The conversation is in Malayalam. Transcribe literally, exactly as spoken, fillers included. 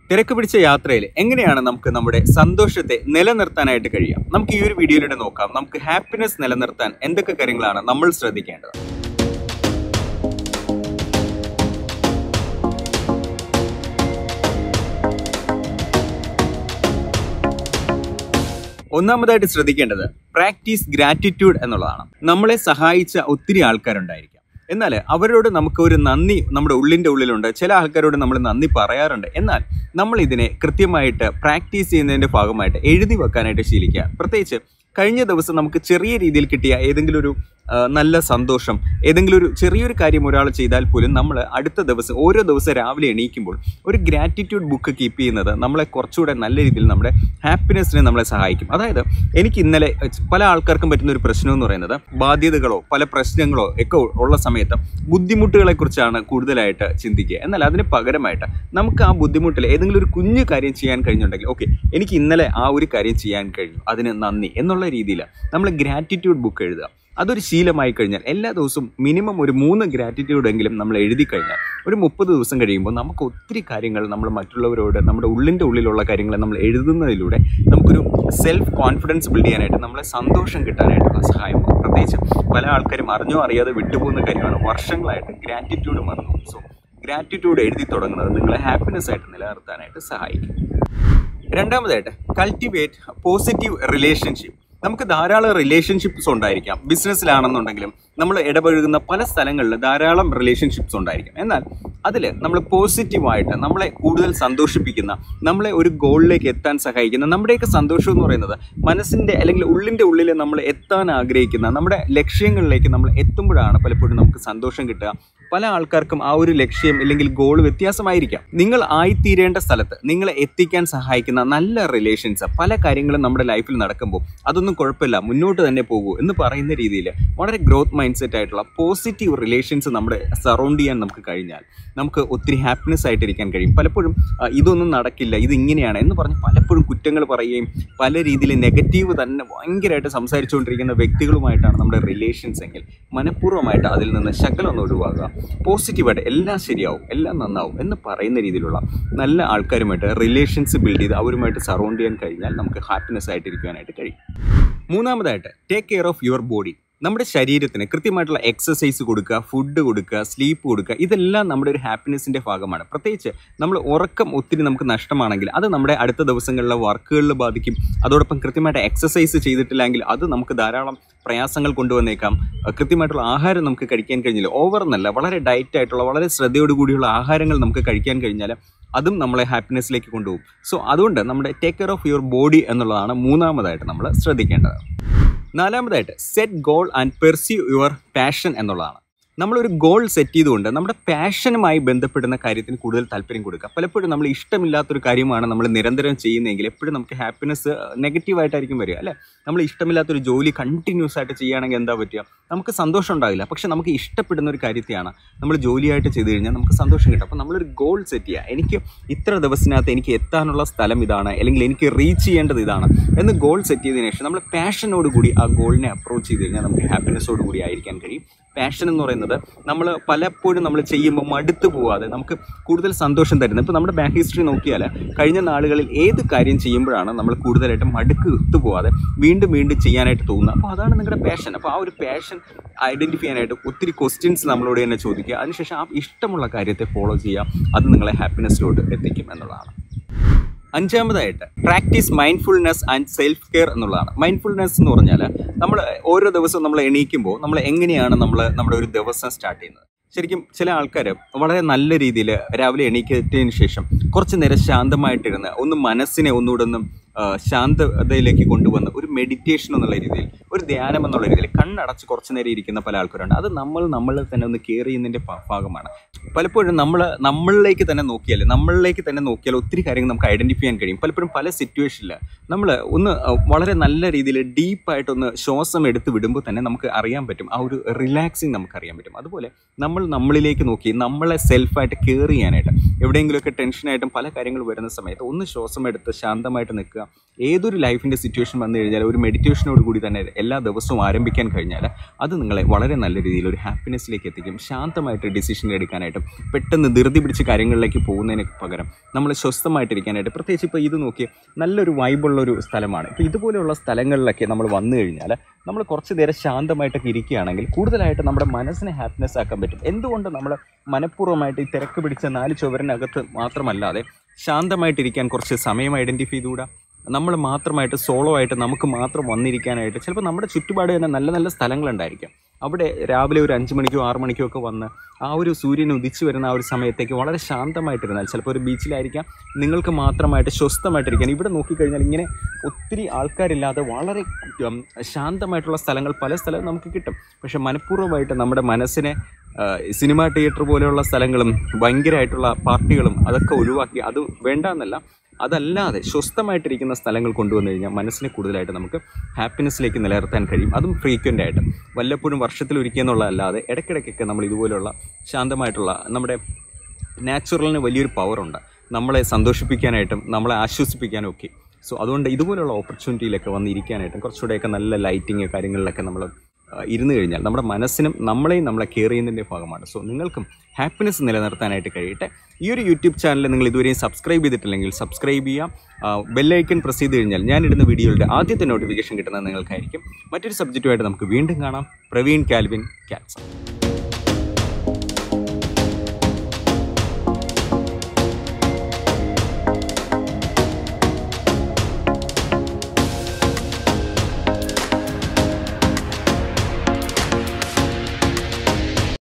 തിരക്ക് പിടിച്ച യാത്രയിൽ എങ്ങനെയാണ് നമുക്ക് നമ്മുടെ സന്തോഷത്തെ നിലനിർത്താനായിട്ട് കഴിയാം? നമുക്ക് ഈ ഒരു വീഡിയോയിലൂടെ നോക്കാം. നമുക്ക് ഹാപ്പിനെസ് നിലനിർത്താൻ എന്തൊക്കെ കാര്യങ്ങളാണ് നമ്മൾ ശ്രദ്ധിക്കേണ്ടത്. ഒന്നാമതായിട്ട് ശ്രദ്ധിക്കേണ്ടത് പ്രാക്ടീസ് ഗ്രാറ്റിറ്റ്യൂഡ് എന്നുള്ളതാണ്. നമ്മളെ സഹായിച്ച ഒത്തിരി ആൾക്കാരുണ്ടായിരിക്കും. എന്നാൽ അവരോട് നമുക്ക് ഒരു നന്ദി നമ്മുടെ ഉള്ളിൻ്റെ ഉള്ളിലുണ്ട്. ചില ആൾക്കാരോട് നമ്മൾ നന്ദി പറയാറുണ്ട്. എന്നാൽ നമ്മൾ ഇതിനെ കൃത്യമായിട്ട് പ്രാക്ടീസ് ചെയ്യുന്നതിൻ്റെ ഭാഗമായിട്ട് എഴുതി വെക്കാനായിട്ട് ശീലിക്കുക. പ്രത്യേകിച്ച് കഴിഞ്ഞ ദിവസം നമുക്ക് ചെറിയ രീതിയിൽ കിട്ടിയ ഏതെങ്കിലും ഒരു നല്ല സന്തോഷം, ഏതെങ്കിലും ഒരു ചെറിയൊരു കാര്യം ഒരാൾ ചെയ്താൽ പോലും നമ്മൾ അടുത്ത ദിവസം ഓരോ ദിവസം രാവിലെ എണീക്കുമ്പോൾ ഒരു ഗ്രാറ്റിറ്റ്യൂഡ് ബുക്ക് കീപ്പ് ചെയ്യുന്നത് നമ്മളെ കുറച്ചുകൂടെ നല്ല രീതിയിൽ നമ്മുടെ ഹാപ്പിനെസ്സിനെ നമ്മളെ സഹായിക്കും. അതായത് എനിക്ക് ഇന്നലെ പല ആൾക്കാർക്കും പറ്റുന്ന ഒരു പ്രശ്നം എന്ന് പറയുന്നത് ബാധ്യതകളോ പല പ്രശ്നങ്ങളോ ഒക്കെ ഉള്ള സമയത്ത് ബുദ്ധിമുട്ടുകളെ കുറിച്ചാണ് കൂടുതലായിട്ട് ചിന്തിക്കുക. എന്നാൽ അതിന് പകരമായിട്ട് നമുക്ക് ആ ബുദ്ധിമുട്ടിൽ ഏതെങ്കിലും ഒരു കുഞ്ഞു കാര്യം ചെയ്യാൻ കഴിഞ്ഞുണ്ടെങ്കിൽ ഓക്കെ, എനിക്ക് ഇന്നലെ ആ ഒരു കാര്യം ചെയ്യാൻ കഴിഞ്ഞു, അതിന് നന്ദി എന്നുള്ള രീതിയിൽ നമ്മൾ ഗ്രാറ്റിറ്റ്യൂഡ് ബുക്ക് എഴുതുക. അതൊരു ശീലമായി കഴിഞ്ഞാൽ എല്ലാ ദിവസവും മിനിമം ഒരു മൂന്ന് ഗ്രാറ്റിറ്റ്യൂഡ് എങ്കിലും നമ്മൾ എഴുതി കഴിഞ്ഞാൽ ഒരു മുപ്പത് ദിവസം കഴിയുമ്പോൾ നമുക്ക് ഒത്തിരി കാര്യങ്ങൾ നമ്മൾ മറ്റുള്ളവരോട് നമ്മുടെ ഉള്ളിൻ്റെ ഉള്ളിലുള്ള കാര്യങ്ങൾ നമ്മൾ എഴുതുന്നതിലൂടെ നമുക്കൊരു സെൽഫ് കോൺഫിഡൻസ് ബിൽഡ് ചെയ്യാനായിട്ട് നമ്മളെ സന്തോഷം കിട്ടാനായിട്ടുള്ള സഹായമാകും. പ്രത്യേകിച്ച് പല ആൾക്കാരും അറിഞ്ഞോ അറിയാതെ വിട്ടുപോകുന്ന കാര്യമാണ് വർഷങ്ങളായിട്ട് ഗ്രാറ്റിറ്റ്യൂഡ് മറന്നു. സോ ഗ്രാറ്റിറ്റ്യൂഡ് എഴുതി തുടങ്ങുന്നത് നിങ്ങളെ ഹാപ്പിനെസ് ആയിട്ട് നിലനിർത്താനായിട്ട് സഹായിക്കും. രണ്ടാമതായിട്ട് കൾട്ടിവേറ്റ് പോസിറ്റീവ് റിലേഷൻഷിപ്പ്. നമുക്ക് ധാരാളം റിലേഷൻഷിപ്പ്സ് ഉണ്ടായിരിക്കാം. ബിസിനസ്സിലാണെന്നുണ്ടെങ്കിലും നമ്മൾ ഇടപഴകുന്ന പല സ്ഥലങ്ങളിൽ ധാരാളം റിലേഷൻഷിപ്സ് ഉണ്ടായിരിക്കും. എന്നാൽ അതിൽ നമ്മൾ പോസിറ്റീവായിട്ട് നമ്മളെ കൂടുതൽ സന്തോഷിപ്പിക്കുന്ന, നമ്മളെ ഒരു ഗോളിലേക്ക് എത്താൻ സഹായിക്കുന്ന, നമ്മുടെയൊക്കെ സന്തോഷം എന്ന് പറയുന്നത് മനസ്സിൻ്റെ അല്ലെങ്കിൽ ഉള്ളിൻ്റെ ഉള്ളിൽ നമ്മൾ എത്താൻ ആഗ്രഹിക്കുന്ന നമ്മുടെ ലക്ഷ്യങ്ങളിലേക്ക് നമ്മൾ എത്തുമ്പോഴാണ് പലപ്പോഴും നമുക്ക് സന്തോഷം കിട്ടുക. പല ആൾക്കാർക്കും ആ ഒരു ലക്ഷ്യം അല്ലെങ്കിൽ ഗോൾ വ്യത്യാസമായിരിക്കാം. നിങ്ങൾ ആയിത്തീരേണ്ട സ്ഥലത്ത് നിങ്ങളെ എത്തിക്കാൻ സഹായിക്കുന്ന നല്ല റിലേഷൻസ് പല കാര്യങ്ങളും നമ്മുടെ ലൈഫിൽ നടക്കുമ്പോൾ അതൊന്നും കുഴപ്പമില്ല, മുന്നോട്ട് തന്നെ പോകൂ എന്ന് പറയുന്ന രീതിയിൽ വളരെ ഗ്രോത്ത് മൈൻഡ് സെറ്റ് ആയിട്ടുള്ള പോസിറ്റീവ് റിലേഷൻസ് നമ്മുടെ സറൗണ്ട് ചെയ്യാൻ നമുക്ക് കഴിഞ്ഞാൽ നമുക്ക് ഒത്തിരി ഹാപ്പിനെസ് ആയിട്ടിരിക്കാൻ കഴിയും. പലപ്പോഴും ഇതൊന്നും നടക്കില്ല, ഇതിങ്ങനെയാണ് എന്ന് പറഞ്ഞ് പലപ്പോഴും കുറ്റങ്ങൾ പറയുകയും പല രീതിയിൽ നെഗറ്റീവ് തന്നെ ഭയങ്കരമായിട്ട് സംസാരിച്ചുകൊണ്ടിരിക്കുന്ന വ്യക്തികളുമായിട്ടാണ് നമ്മുടെ റിലേഷൻസ് എങ്കിൽ മനഃപൂർവ്വമായിട്ട് അതിൽ നിന്ന് ശകലം ഒന്ന് ഒഴിവാക്കുക. പോസിറ്റീവായിട്ട് എല്ലാം ശരിയാവും, എല്ലാം നന്നാവും എന്ന് പറയുന്ന രീതിയിലുള്ള നല്ല ആൾക്കാരുമായിട്ട് റിലേഷൻസ് ബിൽഡ് ചെയ്ത് അവരുമായിട്ട് സറൗണ്ട് ചെയ്യാൻ കഴിഞ്ഞാൽ നമുക്ക് ഹാപ്പിനെസ് ആയിട്ടിരിക്കാനായിട്ട് കഴിയും. മൂന്നാമതായിട്ട് take care of your body. നമ്മുടെ ശരീരത്തിന് കൃത്യമായിട്ടുള്ള എക്സസൈസ് കൊടുക്കുക, ഫുഡ് കൊടുക്കുക, സ്ലീപ്പ് കൊടുക്കുക, ഇതെല്ലാം നമ്മുടെ ഒരു ഹാപ്പിനെസ്സിൻ്റെ ഭാഗമാണ്. പ്രത്യേകിച്ച് നമ്മൾ ഉറക്കം ഒത്തിരി നമുക്ക് നഷ്ടമാണെങ്കിൽ അത് നമ്മുടെ അടുത്ത ദിവസങ്ങളിലെ വർക്കുകളിൽ ബാധിക്കും. അതോടൊപ്പം കൃത്യമായിട്ട് എക്സസൈസ് ചെയ്തിട്ടില്ലെങ്കിൽ അത് നമുക്ക് ധാരാളം പ്രയാസങ്ങൾ കൊണ്ടുവന്നേക്കാം. കൃത്യമായിട്ടുള്ള ആഹാരം നമുക്ക് കഴിക്കാൻ കഴിഞ്ഞില്ല, ഓവർ എന്നല്ല, വളരെ ഡയറ്റ് ആയിട്ടുള്ള വളരെ ശ്രദ്ധയോടുകൂടിയുള്ള ആഹാരങ്ങൾ നമുക്ക് കഴിക്കാൻ കഴിഞ്ഞാൽ അതും നമ്മളെ ഹാപ്പിനെസ്സിലേക്ക് കൊണ്ടുപോകും. സോ അതുകൊണ്ട് നമ്മുടെ take care of your body എന്നുള്ളതാണ് മൂന്നാമതായിട്ട് നമ്മൾ ശ്രദ്ധിക്കേണ്ടത്. നാലാമതായിട്ട് set goal and pursue your passion എന്നുള്ളതാണ്. നമ്മളൊരു ഗോൾ സെറ്റ് ചെയ്തുകൊണ്ട് നമ്മുടെ പാഷനുമായി ബന്ധപ്പെടുന്ന കാര്യത്തിന് കൂടുതൽ താല്പര്യം കൊടുക്കുക. പലപ്പോഴും നമ്മൾ ഇഷ്ടമില്ലാത്തൊരു കാര്യമാണ് നമ്മൾ നിരന്തരം ചെയ്യുന്നതെങ്കിൽ എപ്പോഴും നമുക്ക് ഹാപ്പിനെസ് നെഗറ്റീവായിട്ടായിരിക്കും വരിക, അല്ലേ? നമ്മൾ ഇഷ്ടമില്ലാത്തൊരു ജോലി കണ്ടിന്യൂസ് ആയിട്ട് ചെയ്യുകയാണെങ്കിൽ എന്താ പറ്റുക? നമുക്ക് സന്തോഷം ഉണ്ടാവില്ല. പക്ഷെ നമുക്ക് ഇഷ്ടപ്പെടുന്ന ഒരു കാര്യത്തെയാണ് നമ്മൾ ജോലിയായിട്ട് ചെയ്ത് കഴിഞ്ഞാൽ നമുക്ക് സന്തോഷം കിട്ടും. അപ്പോൾ നമ്മളൊരു ഗോൾ സെറ്റ് ചെയ്യുക. എനിക്ക് ഇത്ര ദിവസത്തിനകത്ത് എനിക്ക് എത്താനുള്ള സ്ഥലം ഇതാണ്, അല്ലെങ്കിൽ എനിക്ക് റീച്ച് ചെയ്യേണ്ടത് ഇതാണ് എന്ന് ഗോൾ സെറ്റ് ചെയ്തതിനു ശേഷം നമ്മൾ പാഷനോട് കൂടി ആ ഗോളിനെ അപ്രോച്ച് ചെയ്ത് കഴിഞ്ഞാൽ നമുക്ക് ഹാപ്പിനെസ്സോട് കൂടി ആയിരിക്കാൻ കഴിയും. പാഷൻ എന്ന് പറയുന്നത് നമ്മൾ പലപ്പോഴും നമ്മൾ ചെയ്യുമ്പോൾ മടുത്തു പോവാതെ നമുക്ക് കൂടുതൽ സന്തോഷം തരുന്നത്. ഇപ്പോൾ നമ്മുടെ ബാക്ക് ഹിസ്റ്ററി നോക്കിയാൽ കഴിഞ്ഞ നാളുകളിൽ ഏത് കാര്യം ചെയ്യുമ്പോഴാണ് നമ്മൾ കൂടുതലായിട്ട് മടുക്ക് പോവാതെ വീണ്ടും വീണ്ടും ചെയ്യാനായിട്ട് തോന്നുന്നത്. അപ്പോൾ അതാണ് നിങ്ങളുടെ പാഷൻ. അപ്പോൾ ആ ഒരു പാഷൻ ഐഡൻറ്റിഫൈ ചെയ്യാനായിട്ട് ഒത്തിരി ക്വസ്റ്റ്യൻസ് നമ്മളോട് തന്നെ ചോദിക്കുക. അതിനുശേഷം ആ ഇഷ്ടമുള്ള കാര്യത്തെ ഫോളോ ചെയ്യുക. അത് നിങ്ങളെ ഹാപ്പിനെസ്സിലോട്ട് എത്തിക്കും എന്നുള്ളതാണ്. അഞ്ചാമതായിട്ട് practice mindfulness and self care എന്നുള്ളതാണ്. മൈൻഡ്ഫുൾനെസ് എന്ന് പറഞ്ഞാൽ നമ്മൾ ഓരോ ദിവസവും നമ്മൾ എണീക്കുമ്പോൾ നമ്മൾ എങ്ങനെയാണ് നമ്മൾ നമ്മുടെ ഒരു ദിവസം സ്റ്റാർട്ട് ചെയ്യുന്നത്. ശരിക്കും ചില ആൾക്കാർ വളരെ നല്ല രീതിയിൽ രാവിലെ എണീറ്റതിന് ശേഷം കുറച്ച് നേരം ശാന്തമായിട്ടിരുന്ന് ഒന്ന് മനസ്സിനെ ഒന്നുകൂടെ ഒന്ന് ശാന്തതയിലേക്ക് കൊണ്ടുവന്ന് ഒരു മെഡിറ്റേഷൻ എന്നുള്ള രീതിയിൽ, ഒരു ധ്യാനം എന്നുള്ള രീതിയിൽ കണ്ണടച്ച് കുറച്ച് നേരം ഇരിക്കുന്ന പല ആൾക്കാരുണ്ട്. അത് നമ്മൾ നമ്മളെ തന്നെ ഒന്ന് കെയർ ചെയ്യുന്നതിൻ്റെ ഭാഗമാണ്. പലപ്പോഴും നമ്മൾ നമ്മളിലേക്ക് തന്നെ നോക്കിയാൽ നമ്മളിലേക്ക് തന്നെ നോക്കിയാൽ ഒത്തിരി കാര്യങ്ങൾ നമുക്ക് ഐഡൻറ്റിഫൈ ചെയ്യാൻ കഴിയും. പലപ്പോഴും പല സിറ്റുവേഷനിൽ നമ്മൾ ഒന്ന് വളരെ നല്ല രീതിയിൽ ഡീപ്പായിട്ടൊന്ന് ശ്വാസം എടുത്ത് വിടുമ്പോൾ തന്നെ നമുക്ക് അറിയാൻ പറ്റും, ആ ഒരു റിലാക്സിങ് നമുക്ക് അറിയാൻ പറ്റും. അതുപോലെ നമ്മൾ നമ്മളിലേക്ക് നോക്കി നമ്മളെ സെൽഫായിട്ട് കെയർ ചെയ്യാനായിട്ട് എവിടെയെങ്കിലുമൊക്കെ ടെൻഷനായിട്ടും പല കാര്യങ്ങൾ വരുന്ന സമയത്ത് ഒന്ന് ശ്വാസം എടുത്ത് ശാന്തമായിട്ട് നിൽക്കുക. ഏതൊരു ലൈഫിൻ്റെ സിറ്റുവേഷൻ വന്നു കഴിഞ്ഞാൽ ഒരു മെഡിറ്റേഷനോട് കൂടി തന്നെ എല്ലാ ദിവസവും ആരംഭിക്കാൻ കഴിഞ്ഞാൽ അത് നിങ്ങളെ വളരെ നല്ല രീതിയിൽ ഒരു ഹാപ്പിനെസ്സിലേക്ക് എത്തിക്കും. ശാന്തമായിട്ട് ഡിസിഷൻ എടുക്കാനായിട്ടും പെട്ടെന്ന് ധൃതി പിടിച്ച് കാര്യങ്ങളിലേക്ക് പോകുന്നതിന് പകരം നമ്മൾ സ്വസ്ഥമായിട്ടിരിക്കാനായിട്ട്, പ്രത്യേകിച്ച് ഇപ്പോൾ ഇത് നോക്കി നല്ലൊരു വൈബുള്ളൊരു സ്ഥലമാണ്. ഇപ്പോൾ ഇതുപോലെയുള്ള സ്ഥലങ്ങളിലൊക്കെ നമ്മൾ വന്നു കഴിഞ്ഞാൽ നമ്മൾ കുറച്ച് നേരം ശാന്തമായിട്ടൊക്കെ ഇരിക്കുകയാണെങ്കിൽ കൂടുതലായിട്ട് നമ്മുടെ മനസ്സിനെ ഹാപ്പിനെസ് ആക്കാൻ പറ്റും. എന്തുകൊണ്ട് നമ്മൾ മനഃപൂർവ്വമായിട്ട് ഈ തിരക്ക് പിടിച്ച നാല് ചുവരിനകത്ത് മാത്രമല്ലാതെ ശാന്തമായിട്ടിരിക്കാൻ കുറച്ച് സമയം ഐഡൻറ്റിഫൈ ചെയ്തുകൂടാ? നമ്മൾ മാത്രമായിട്ട് സോളോ ആയിട്ട് നമുക്ക് മാത്രം വന്നിരിക്കാനായിട്ട് ചിലപ്പോൾ നമ്മുടെ ചുറ്റുപാട് തന്നെ നല്ല നല്ല സ്ഥലങ്ങളുണ്ടായിരിക്കാം. അവിടെ രാവിലെ ഒരു അഞ്ച് മണിക്കോ ആറ് മണിക്കോ ഒക്കെ വന്ന് ആ ഒരു സൂര്യൻ ഉദിച്ചു വരുന്ന ആ ഒരു സമയത്തേക്ക് വളരെ ശാന്തമായിട്ടിരുന്നാൽ, ചിലപ്പോൾ ഒരു ബീച്ചിലായിരിക്കാം, നിങ്ങൾക്ക് മാത്രമായിട്ട് സ്വസ്ഥമായിട്ടിരിക്കാൻ. ഇവിടെ നോക്കിക്കഴിഞ്ഞാൽ ഇങ്ങനെ ഒത്തിരി ആൾക്കാരില്ലാതെ വളരെ ശാന്തമായിട്ടുള്ള സ്ഥലങ്ങൾ പല സ്ഥലവും നമുക്ക് കിട്ടും. പക്ഷെ മനഃപൂർവ്വമായിട്ട് നമ്മുടെ മനസ്സിനെ സിനിമാ തിയേറ്റർ പോലെയുള്ള സ്ഥലങ്ങളും ഭയങ്കരമായിട്ടുള്ള പാർട്ടികളും അതൊക്കെ ഒഴിവാക്കി, അത് വേണ്ട എന്നല്ല, അതല്ലാതെ സ്വസ്ഥമായിട്ടിരിക്കുന്ന സ്ഥലങ്ങൾ കൊണ്ടുവന്നു കഴിഞ്ഞാൽ മനസ്സിനെ കൂടുതലായിട്ട് നമുക്ക് ഹാപ്പിനെസ്സിലേക്ക് നിലനിർത്താൻ കഴിയും. അതും ഫ്രീക്വൻ്റ് ആയിട്ട്, വല്ലപ്പോഴും വർഷത്തിലൊരിക്കൽ എന്നുള്ളതല്ലാതെ ഇടയ്ക്കിടയ്ക്കൊക്കെ നമ്മൾ ഇതുപോലുള്ള ശാന്തമായിട്ടുള്ള, നമ്മുടെ നാച്ചുറലിന് വലിയൊരു പവറുണ്ട് നമ്മളെ സന്തോഷിപ്പിക്കാനായിട്ടും നമ്മളെ ആശ്വസിപ്പിക്കാനും ഒക്കെ. സോ അതുകൊണ്ട് ഇതുപോലുള്ള ഓപ്പർച്യൂണിറ്റിയിലൊക്കെ വന്നിരിക്കാനായിട്ടും കുറച്ചുകൂടെയൊക്കെ നല്ല ലൈറ്റിങ് കാര്യങ്ങളിലൊക്കെ നമ്മൾ ഇരുന്ന് കഴിഞ്ഞാൽ നമ്മുടെ മനസ്സിനും നമ്മളെയും നമ്മളെ കെയർ ചെയ്യുന്നതിൻ്റെ ഭാഗമാണ്. സോ നിങ്ങൾക്കും ഹാപ്പിനെസ് നിലനിർത്താനായിട്ട് കഴിയട്ടെ. ഈ ഒരു യൂട്യൂബ് ചാനൽ നിങ്ങൾ ഇതുവരെയും സബ്സ്ക്രൈബ് ചെയ്തിട്ടില്ലെങ്കിൽ സബ്സ്ക്രൈബ് ചെയ്യാം. ബെല്ലൈക്കൺ പ്രസ് ചെയ്ത് കഴിഞ്ഞാൽ ഞാനിടുന്ന വീഡിയോയുടെ ആദ്യത്തെ നോട്ടിഫിക്കേഷൻ കിട്ടുന്നത് നിങ്ങൾക്കായിരിക്കും. മറ്റൊരു സബ്ജക്റ്റുമായിട്ട് നമുക്ക് വീണ്ടും കാണാം. പ്രവീൺ കാൽവിൻ, കാൽസോൾ.